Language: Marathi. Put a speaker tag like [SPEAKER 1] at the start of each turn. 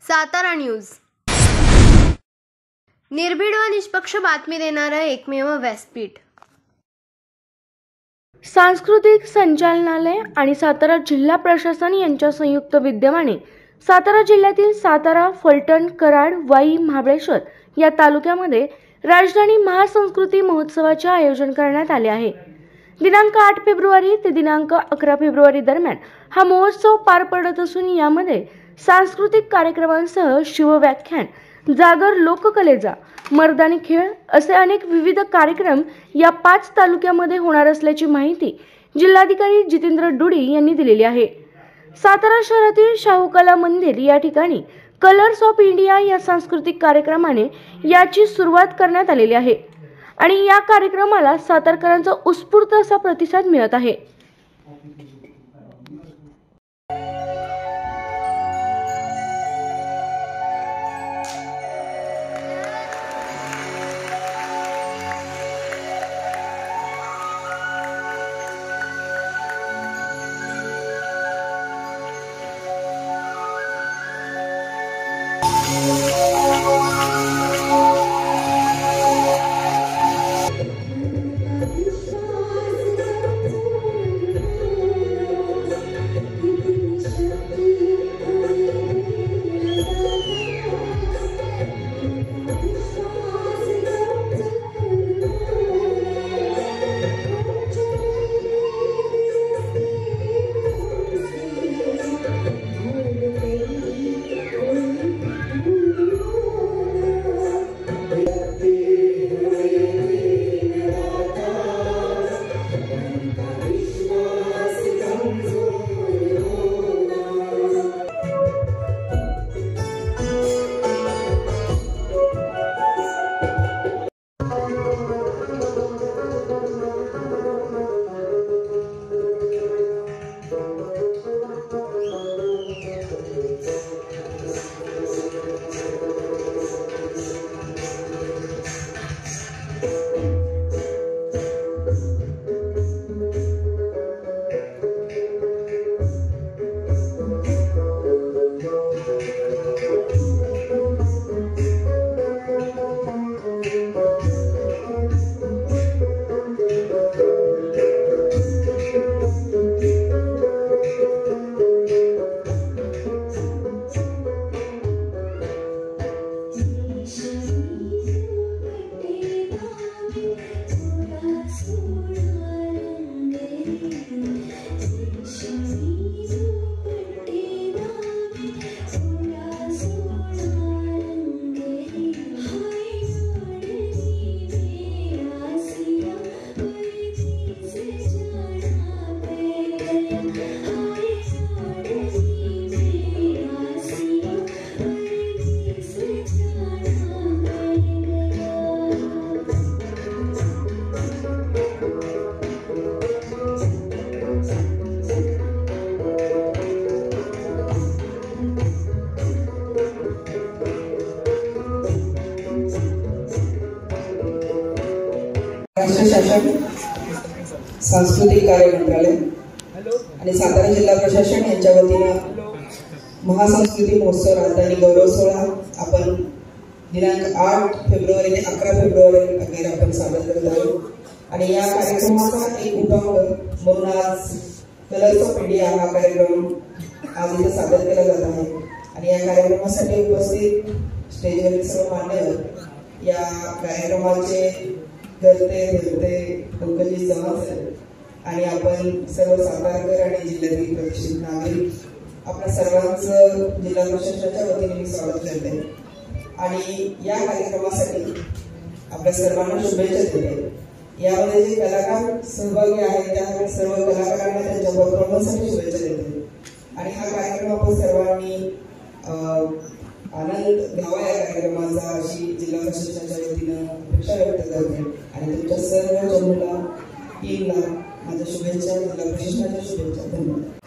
[SPEAKER 1] सातारा न्यूज, निर्भीड व निष्पक्ष बातमी देणारं एकमेव व्यासपीठ।
[SPEAKER 2] सांस्कृतिक संचालनालय आणि सातारा जिल्हा प्रशासन यांच्या संयुक्त विद्यमाने सातारा जिल्ह्यातील सातारा, फलटण, कराड, वाई, महाबळेश्वर या तालुक्यामध्ये राजधानी महासंस्कृती महोत्सवाचे आयोजन करण्यात आले आहे। दिनांक 8 फेब्रुवारी ते दिनांक 11 फेब्रुवारी दरम्यान हा महोत्सव पार पडत असून यामध्ये सांस्कृतिक कार्यक्रमांसह शिवव्याख्यान, जागर, लोककलेचा, मर्दानी खेळ असे अनेक विविध कार्यक्रम या 5 तालुक्यामध्ये होणार असल्याची माहिती जिल्हाधिकारी जितेंद्र डुडी यांनी दिलेली आहे। सातारा शहरातील शाहू कला मंदिर या ठिकाणी कलर्स ऑफ इंडिया या सांस्कृतिक कार्यक्रमाने याची सुरुवात करण्यात आलेली आहे आणि या कार्यक्रमाला सातारकरांचा उत्स्फूर्त असा प्रतिसाद मिळत आहे।
[SPEAKER 3] राष्ट्र शासन, सांस्कृतिक कार्य मंत्रालय आणि सातारा जिल्हा प्रशासन यांच्या वतीने महासंस्कृती महोत्सव राजधानी गौरव सोहळा आपण दिनांक 8 फेब्रुवारी ते 11 फेब्रुवारी अखेर आपण सादर करत आहोत आणि या कार्यक्रमाचा एक उपक्रम म्हणून आज कलर्स ऑफ इंडिया हा कार्यक्रम आज इथे सादर केला जात आहे आणि या कार्यक्रमासाठी उपस्थित स्टेजवरील सर्व मान्यवर या कार्यक्रमाचे करते पंकजी चव्हाण आणि आपण सर्व सातारकर आणि जिल्ह्यातील प्रतिष्ठित नागरिक आपल्या सर्वांचं जिल्हा प्रशासनाच्या वतीने मी स्वागत करते आणि या कार्यक्रमासाठी आपल्या सर्वांना शुभेच्छा देते। यामध्ये जे कलाकार सहभागी आहेत त्या सर्व कलाकारांना त्यांच्या परफॉर्मन्ससाठी शुभेच्छा देते आणि हा कार्यक्रम आपण सर्वांनी आनंद घ्यावा या कार्यक्रमाचा अशी जिल्हा प्रशासनाच्या वतीनं अपेक्षा व्यक्त करते आणि तुमच्या सर्व चमूला टीमला माझ्या शुभेच्छा, जिल्हा प्रशासनाच्या शुभेच्छा। धन्यवाद।